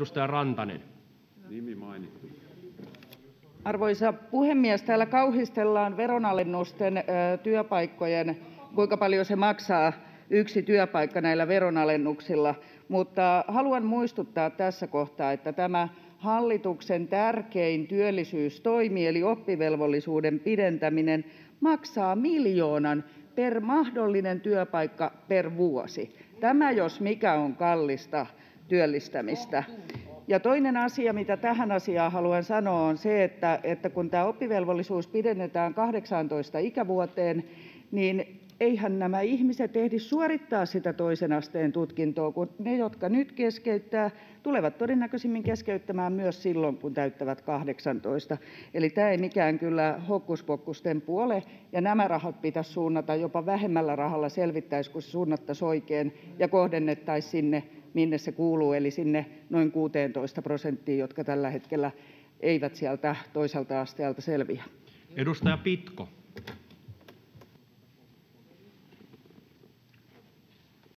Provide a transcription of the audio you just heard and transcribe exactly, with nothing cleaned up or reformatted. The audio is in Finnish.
Edustaja Rantanen. Arvoisa puhemies! Täällä kauhistellaan veronalennusten työpaikkojen, kuinka paljon maksaa yksi työpaikka näillä veronalennuksilla, mutta haluan muistuttaa tässä kohtaa, että tämä hallituksen tärkein työllisyystoimi eli oppivelvollisuuden pidentäminen maksaa miljoonan per mahdollinen työpaikka per vuosi. Tämä jos mikä on kallista työllistämistä. Ja toinen asia, mitä tähän asiaan haluan sanoa, on se, että, että kun tämä oppivelvollisuus pidennetään kahdeksaantoista ikävuoteen, niin eihän nämä ihmiset ehdi suorittaa sitä toisen asteen tutkintoa, kun ne, jotka nyt keskeyttää, tulevat todennäköisimmin keskeyttämään myös silloin, kun täyttävät kahdeksantoista. Eli tämä ei mikään kyllä hokkuspokkustemppu ole, ja nämä rahat pitäisi suunnata jopa vähemmällä rahalla selvittäisi, kun se suunnattaisiin oikein ja kohdennettaisiin sinne, minne se kuuluu, eli sinne noin kuuteentoista prosenttiin, jotka tällä hetkellä eivät sieltä toiselta asteelta selviä. Edustaja Pitko.